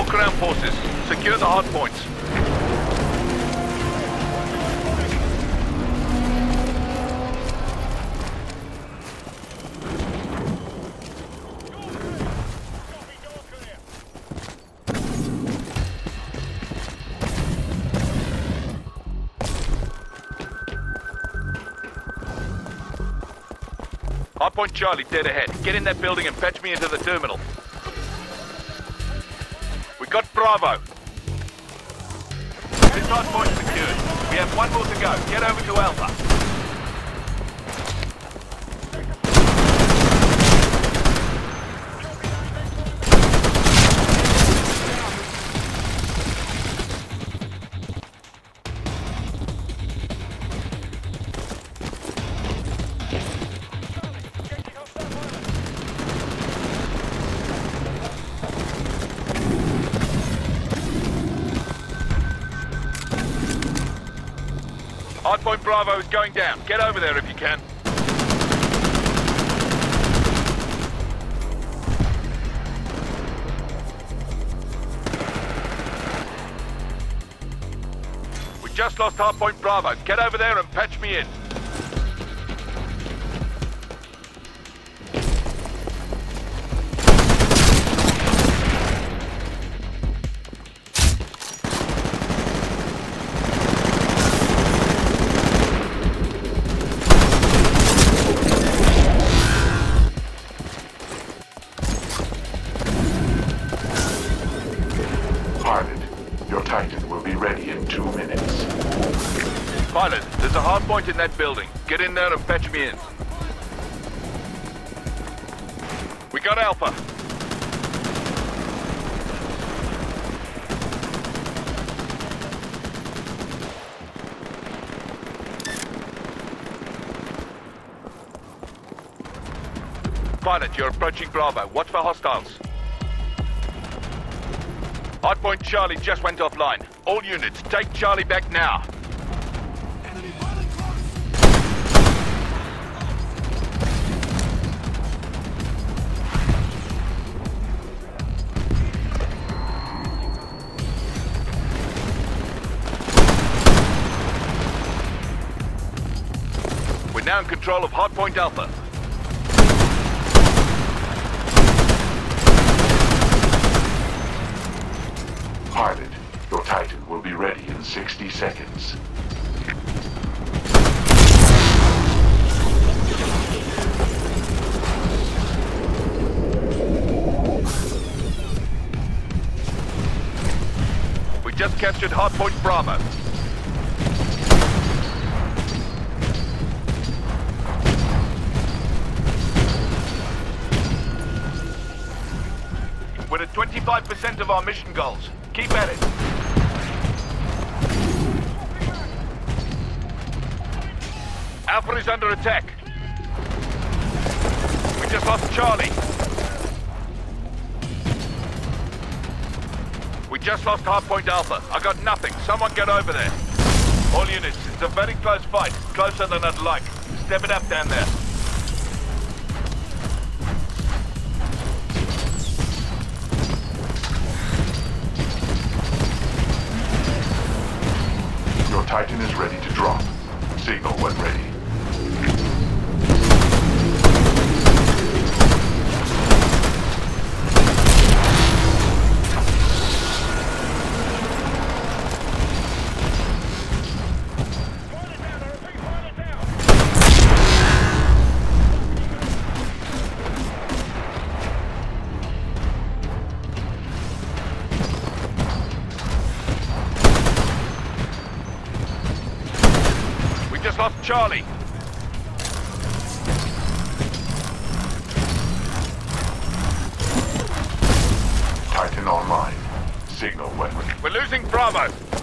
More ground forces. Secure the hard points. Hardpoint Charlie dead ahead. Get in that building and fetch me into the terminal. We got Bravo. This hardpoint's secured. We have one more to go. Get over to Alpha. Hardpoint Bravo is going down. Get over there if you can. We just lost Hardpoint Bravo. Get over there and patch me in. Titan will be ready in 2 minutes. Pilot, there's a hard point in that building. Get in there and fetch me in. We got Alpha. Pilot, you're approaching Bravo. Watch for hostiles. Hardpoint Charlie just went offline. All units, take Charlie back now. We're now in control of Hardpoint Alpha. Pilot, your Titan will be ready in 60 seconds. We just captured Hardpoint Bravo. We're at 25% of our mission goals. Keep at it. Alpha is under attack. We just lost Charlie. We just lost Hardpoint Alpha. I got nothing. Someone get over there. All units, it's a very close fight. Closer than I'd like. Step it up down there. Your Titan is ready to drop. Signal when ready. Just lost Charlie. Titan online. Signal when ready. We're losing Bravo.